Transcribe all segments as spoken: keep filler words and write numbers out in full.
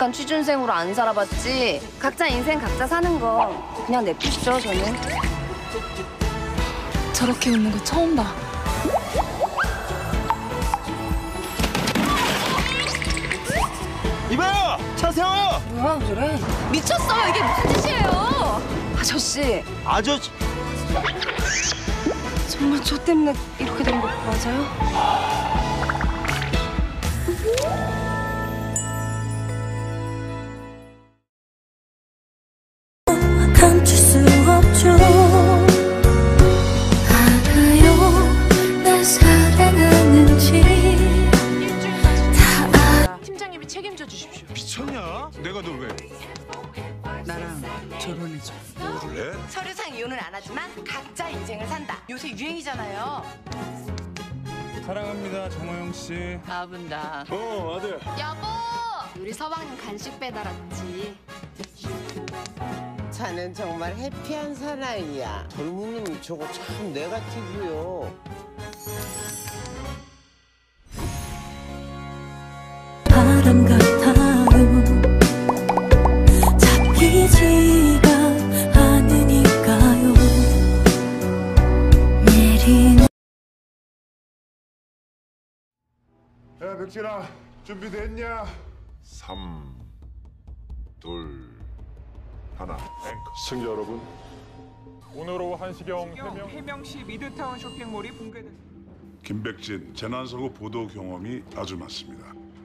너처럼 취준생으로 안 살아봤지. 각자 인생 각자 사는 거 그냥 내피시죠, 저는. 저렇게 웃는 거 처음 봐. 이봐요! 차 세워요! 뭐야, 그래? 미쳤어요. 이게 무슨 짓이에요? 아저씨. 아저씨... 정말 저 때문에 이렇게 된 거 맞아요? 감출 수 없죠. 알아요, 날 사랑하는지 다. 팀장님이 책임져 주십시오. 미쳤냐? 내가 널 왜? 나랑 결혼해줘. 뭐래? 서류상 이혼은 안 하지만 각자 인생을 산다. 요새 유행이잖아요. 사랑합니다, 정호영 씨. 아분다. 어, 아들. 여보! 우리 서방님 간식 배달 왔지. 자넨 정말 해피한 사나이야. 젊은 놈이 저거 참 네거티브요. 바람 같아요. 잡히지가 않으니까요. 내리는. 야, 백진아, 준비됐냐? 삼, 둘, 하나. 앵커. 시청자 여러분, 오늘 오후 한 시경 해명... 해명시 미드타운 쇼핑몰이 붕괴됐습니다. 김백진 재난사고 보도 경험이 아주 많습니다.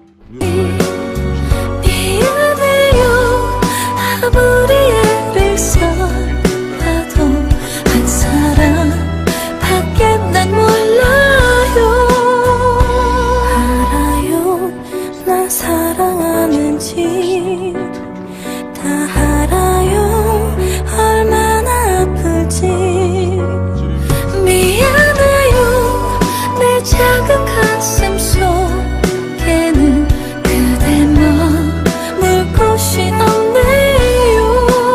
미안해요. 아무리 애를 써봐도 한 사람밖에 난 몰라요. 알아요, 나 사랑하는지 다 알아요. 얼마나 아플지. 미안해요, 내 작은 가슴 속에는 그대 머물 곳이 없네요.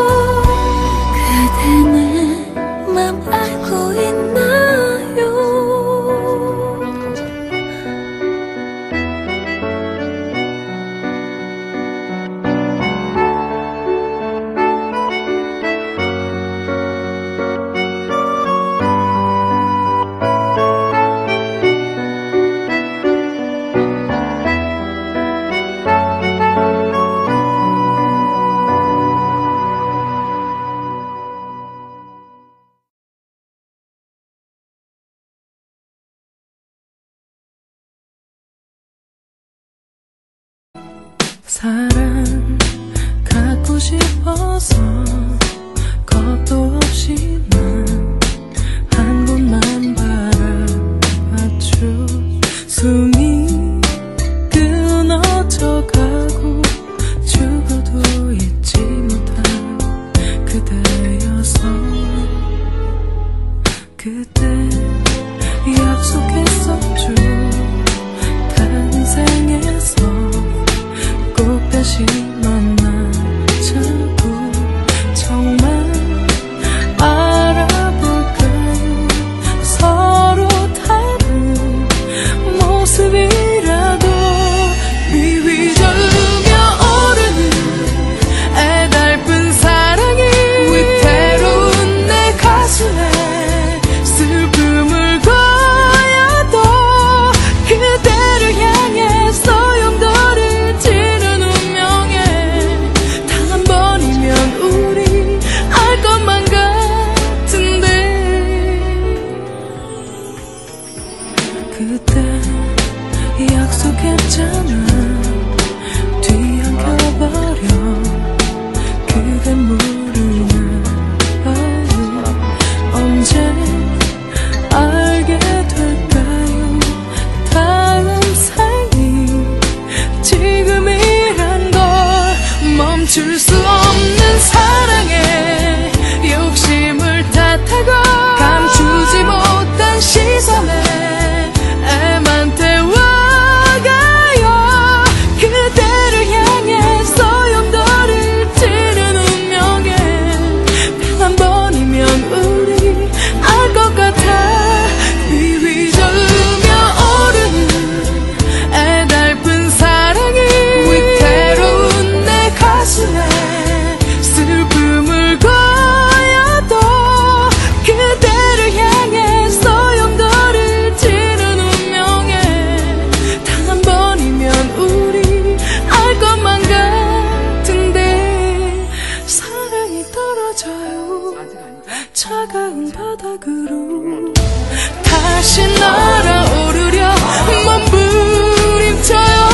그대 내 맘 알고 있나요? 사랑 갖고 싶어서 겁도 없이 난 한 곳만 바라봤죠. 숨이 끊어져 가고 죽어도 잊지 못한 그대여서 그때 약속했었죠. 다른 생에서 꼭 다시 만나자고. 정말 알아볼까요? 서로 다른 모습이라도 비휘저으며 오르는 애달픈 사랑이 위태로운 내 가슴에 슬픔을 거야도 그대를 향해 소용돌이 지는 운명에 단 한 번이면 우리 알 것만 같은데. 그때 약속했잖아. 뒤엉켜버려 그대 모르나 봐요. 언제 알게 될까요? 다음 생이 지금이란 걸. 멈출 수 없는 사랑에 욕심을 탓하고 감추지 못한 시선에 애만 태워가요. 그대를 향해 소용돌이 치는 운명에 단 한 번이면 우리 알 것 같아. 비휘저으며 오르는 애달픈 사랑이 위태로운 내 차가운 바닥으로 다시 날아오르려 몸부림쳐요.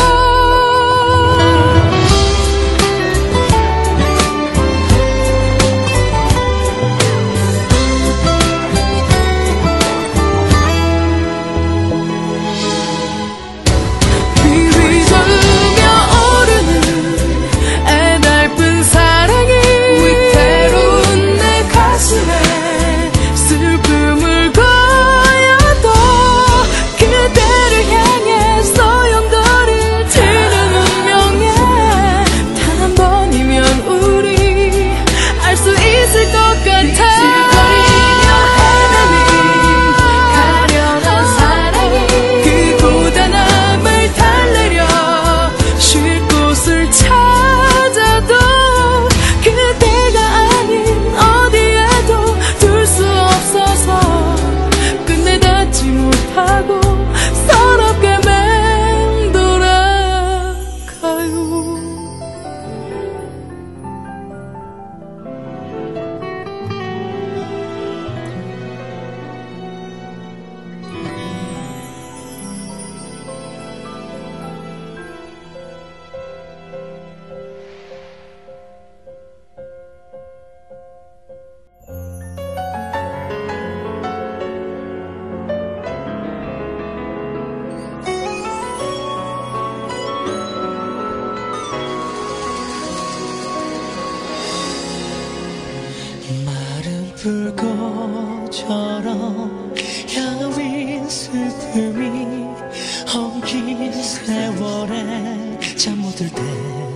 불꽃처럼 야윈 슬픔이 엉킨 세월에 잠 못 들 때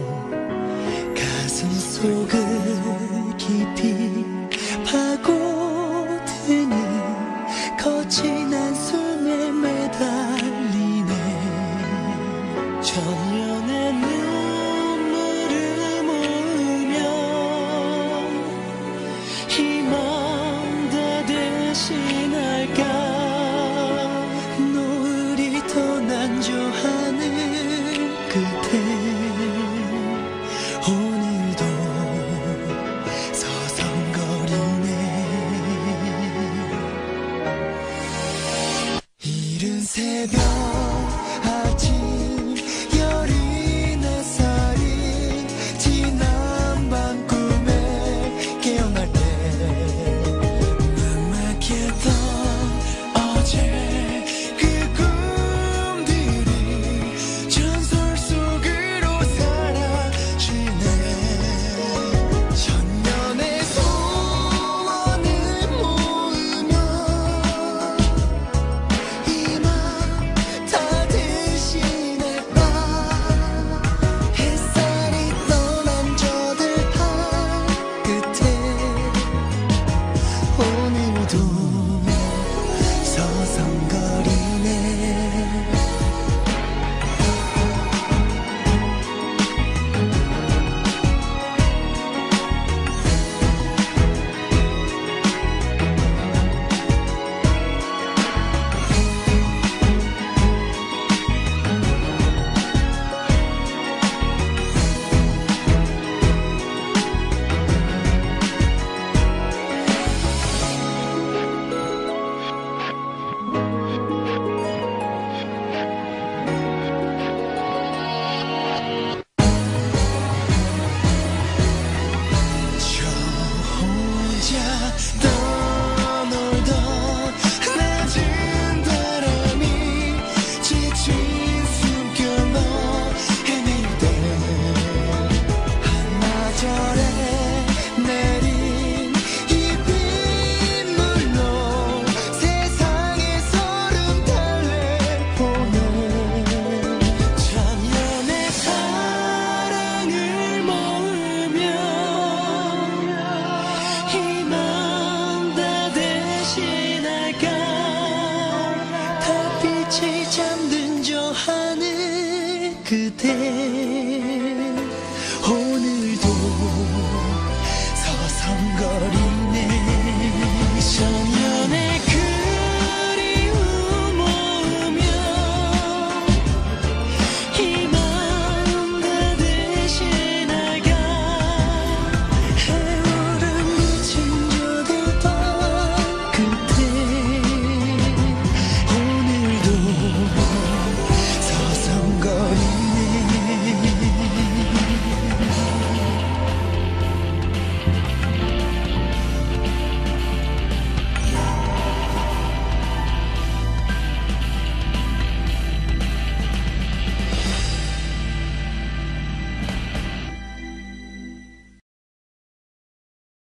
가슴 속을 깊이 파고드는 거친 한숨에 매달리네. 전면에 눈물을 모으며 희망 대신할까. 노을이 더 난조하는 그때 오늘도 서성거리네. 이른 새벽 아침 열이네 살이 지난 밤 꿈에 깨어날 때 어제 그 꿈들이 전설 속으로 사라지네. 천년의 소원을 모으며 이만 다 대신할까. 햇살이 떠난 저들 발 끝에 오늘도 서성거리네. 떠놀던 낮은 바람이 지친 숨결로 헤맬 때 한나절에 내린 이 빗물로 세상의 서름 달래보네. 천년의 사랑을 모으며 희망 다 대신할까. 달빛이 잠든 저 하늘 그대 오늘도 서성거리